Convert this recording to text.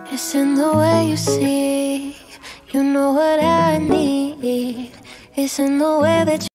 It's in the way you see. You know what I need. It's in the way that you